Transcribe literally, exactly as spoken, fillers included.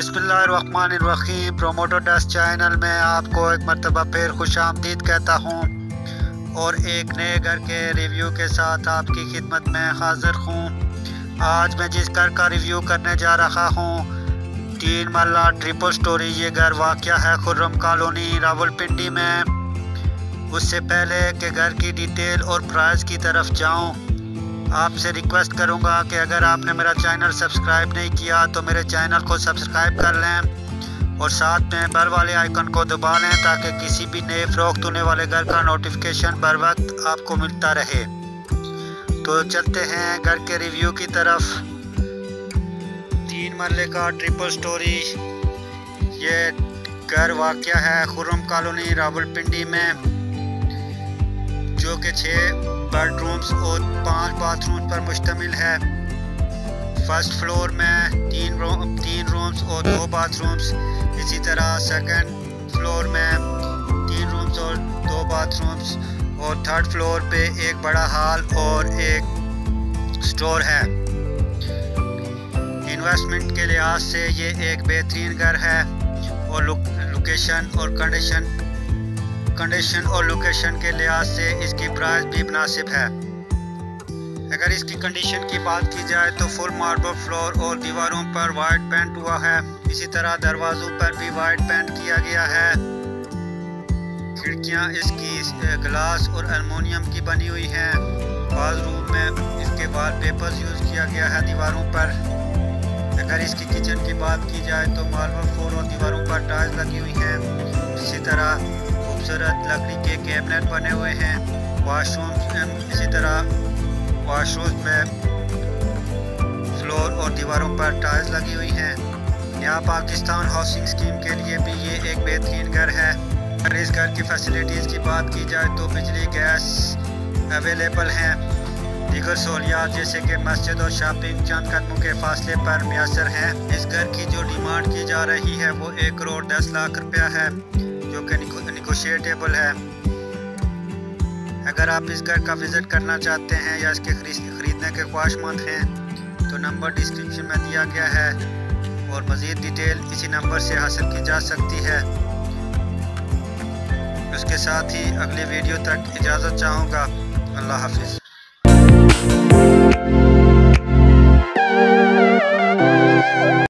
बिस्मिल्लाहिर्रहमानिर्रहीम। Promoter desk channel में आपको एक मरतबा फिर खुश आमदीद कहता हूँ और एक नए घर के रिव्यू के साथ आपकी खिदमत में हाजिर हूँ। आज मैं जिस घर का रिव्यू करने जा रहा हूँ, तीन मरला ट्रिपल स्टोरी ये घर वाक़या है खुर्रम कॉलोनी रावलपिंडी में। उससे पहले कि घर की डिटेल और प्राइस की तरफ जाऊँ, आपसे रिक्वेस्ट करूंगा कि अगर आपने मेरा चैनल सब्सक्राइब नहीं किया तो मेरे चैनल को सब्सक्राइब कर लें और साथ में बेल वाले आइकन को दबा लें ताकि किसी भी नए फ़रोख्त होने वाले घर का नोटिफिकेशन बर वक्त आपको मिलता रहे। तो चलते हैं घर के रिव्यू की तरफ। तीन मरले का ट्रिपल स्टोरी ये घर वाक़या है खुर्रम कॉलोनी रावलपिंडी में, जो कि छः बेडरूम्स और पांच बाथरूम पर मुश्तमिल है। फर्स्ट फ्लोर में तीन रूम तीन रूम्स और दो बाथरूम्स, इसी तरह सेकंड फ्लोर में तीन रूम्स और दो बाथरूम्स और थर्ड फ्लोर पे एक बड़ा हॉल और एक स्टोर है। इन्वेस्टमेंट के लिहाज से ये एक बेहतरीन घर है और लोकेशन और कंडीशन कंडीशन और लोकेशन के लिहाज से इसकी प्राइस भी मुनासिब है। अगर इसकी कंडीशन की बात की जाए तो फुल मार्बल फ्लोर और दीवारों पर वाइट पेंट हुआ है। इसी तरह दरवाज़ों पर भी वाइट पेंट किया गया है। खिड़कियां इसकी ग्लास और एल्युमिनियम की बनी हुई हैं। बाथरूम में इसके वॉलपेपर्स यूज़ किया गया है दीवारों पर। अगर इसकी किचन की बात की जाए तो मार्बल फ्लोर और दीवारों पर टाइल्स लगी हुई हैं। इसी तरह खूबसूरत लकड़ी के कैबिनेट बने हुए हैं। वाशरूम इसी तरह वाशरूम में फ्लोर और दीवारों पर टाइल्स लगी हुई हैं। यहाँ पाकिस्तान हाउसिंग स्कीम के लिए भी ये एक बेहतरीन घर है। अगर इस घर की फैसिलिटीज़ की बात की जाए तो बिजली गैस अवेलेबल हैं। दीगर सहूलियात जैसे कि मस्जिद और शॉपिंग चंद कदमों के फासले पर मैसर हैं। इस घर की जो डिमांड की जा रही है वो एक करोड़ दस लाख रुपया है, जो कि निगोशिएटेबल है। अगर आप इस घर का विज़िट करना चाहते हैं या इसके ख़रीदने के ख्वाहिशमंद हैं तो नंबर डिस्क्रिप्शन में दिया गया है और मज़ीद डिटेल इसी नंबर से हासिल की जा सकती है। उसके साथ ही अगली वीडियो तक इजाज़त चाहूँगा। अल्लाह हाफिज़।